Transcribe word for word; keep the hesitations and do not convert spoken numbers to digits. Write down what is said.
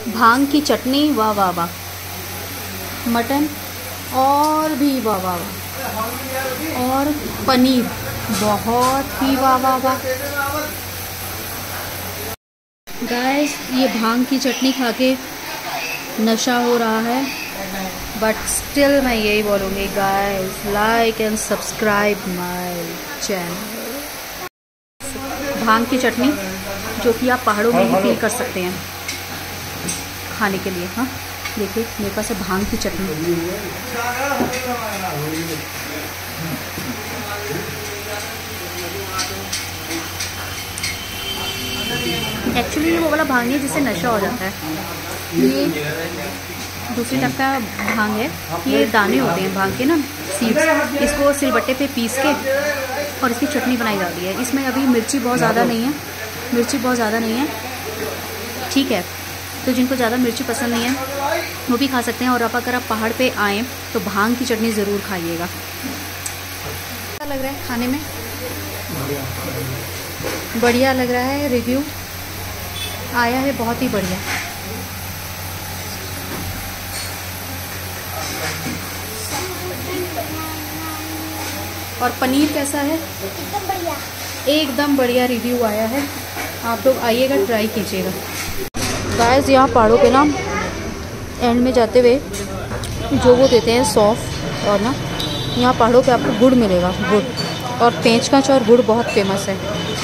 भांग की चटनी, वाह वाह वाह। मटन और भी वाह वाह वाह। और पनीर बहुत ही वाह वाह वाह। गाइस ये भांग की चटनी खा के नशा हो रहा है, बट स्टिल मैं यही बोलूँगी guys, like and subscribe my channel. भांग की चटनी जो कि आप पहाड़ों में ही फील कर सकते हैं खाने के लिए। हाँ देखिए मेरे पास है भांग की चटनी। एक्चुअली ये वो वाला भांग है जिससे नशा हो जाता है। ये दूसरी टाइप का भांग है। ये दाने होते हैं भांग के ना, सीड्स। इसको सिलबट्टे पे पीस के और इसकी चटनी बनाई जाती है। इसमें अभी मिर्ची बहुत ज़्यादा नहीं है, मिर्ची बहुत ज़्यादा नहीं है, ठीक है। तो जिनको ज़्यादा मिर्ची पसंद नहीं है वो भी खा सकते हैं। और अब अगर आप पहाड़ पे आएँ तो भांग की चटनी ज़रूर खाइएगा। अच्छा लग रहा है खाने में, बढ़िया लग रहा है। रिव्यू आया है बहुत ही बढ़िया। और पनीर कैसा है? एकदम बढ़िया, एकदम बढ़िया रिव्यू आया है। आप लोग आइएगा, ट्राई कीजिएगा। गाइस यहाँ पहाड़ों पे ना एंड में जाते हुए जो वो देते हैं सौंफ, और ना यहाँ पहाड़ों पे आपको गुड़ मिलेगा, गुड़। और पेंच कांच और गुड़ बहुत फेमस है।